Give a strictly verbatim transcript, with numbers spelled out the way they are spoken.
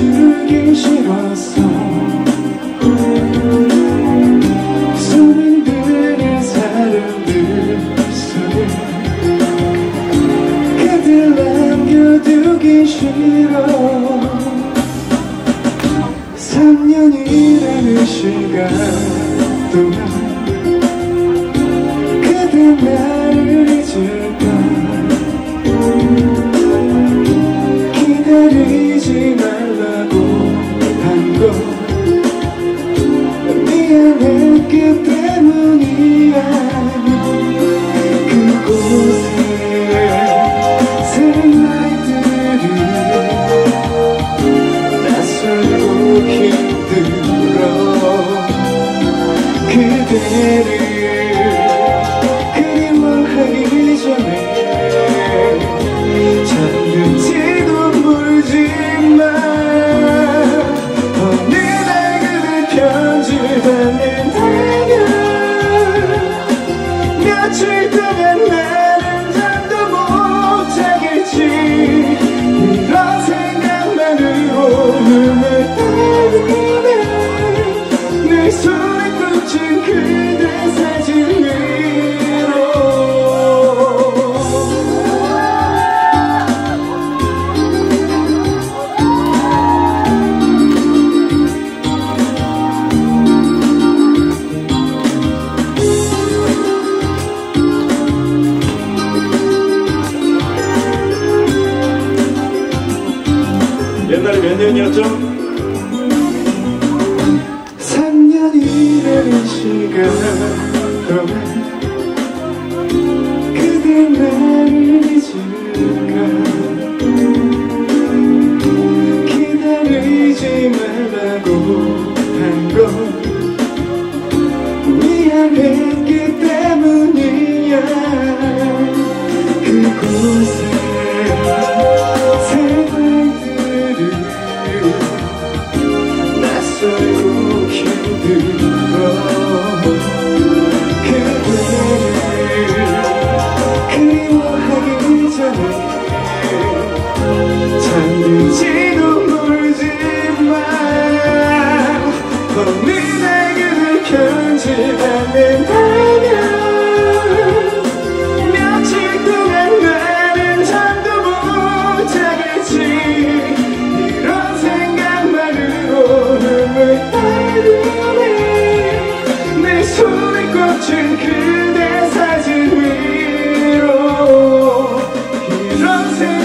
주기 싫었어. 손을 드는 사람들 속에 그댈 남겨두기 싫어. 삼 년이라는 시간 동안 그대 나를 잊을까. 기다리지 말라고 한 건 미안했기 때문이야. 그곳에 새로운 날들이 낯설고 힘들어. 그대를 그리워하기 전에 잠든지도 모르지만 어느 날 그대 편지 받는다면 며칠 동안 나는 잠도 못 자겠지. 이런 생각만으로 눈을 떠오르네. 내 손에 꽂힌 그대 사진 위로. 옛날에 몇 년이었죠? 삼 년이라는 시간 동안 그대 나를 잊을까. 기다리지 말라고 한 건 미안했기 때문이야. 그곳에 새날들을 낯설고 힘들어. 그대를 그리워하기 전에 잠들지도 모르지만 어느 날 그댈 편지 받는다면 며칠 동안 나는 잠도 못 자겠지. 이런 생각만으로 눈물 따르네. 내 손에 꽂힌 그대 사진 위로. 이런 생각